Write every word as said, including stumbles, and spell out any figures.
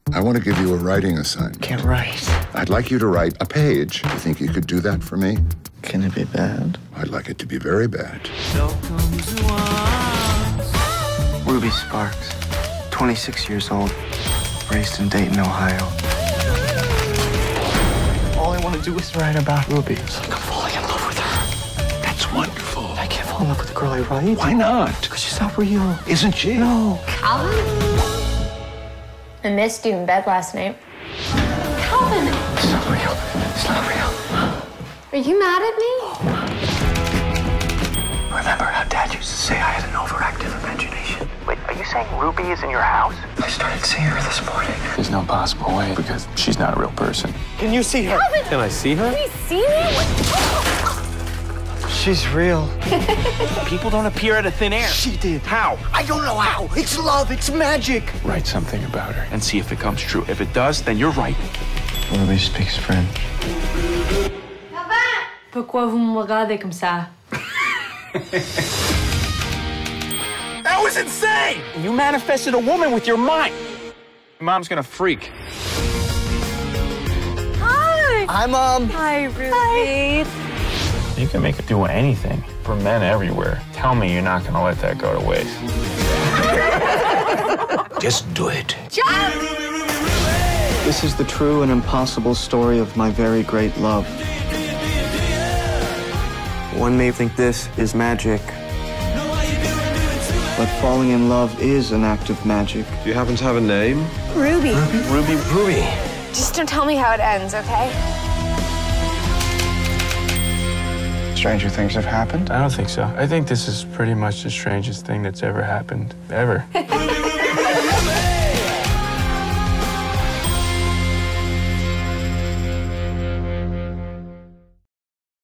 I want to give you a writing assignment. Can't write. I'd like you to write a page. You think you could do that for me? Can it be bad? I'd like it to be very bad. Ruby Sparks, twenty-six years old, raised in Dayton, Ohio. All I want to do is write about Ruby. It's like I'm falling in love with her. That's wonderful. I can't fall in love with a girl I write. Why not? Because she's not real. Isn't she? No. Calvin? I missed you in bed last night. Calvin! It's not real. It's not real. Are you mad at me? Remember how Dad used to say I had an overactive imagination? Wait, are you saying Ruby is in your house? I started seeing her this morning. There's no possible way because she's not a real person. Can you see her? Calvin! Can I see her? Have you seen it? She's real. People don't appear out of thin air. She did. How? I don't know how. It's love. It's magic. Write something about her. And see if it comes true. If it does, then you're right. Ruby speaks French. Pourquoi vous me regardez comme ça? That was insane! You manifested a woman with your mind. Mom's gonna freak. Hi! Hi, Mom. Hi, Ruby. You can make it do anything. For men everywhere. Tell me you're not gonna let that go to waste. Just do it. Jump! This is the true and impossible story of my very great love. One may think this is magic, but falling in love is an act of magic. Do you happen to have a name? Ruby. Ruby, Ruby. Just don't tell me how it ends, okay? Stranger things have happened. I don't think so. I think this is pretty much the strangest thing that's ever happened, ever.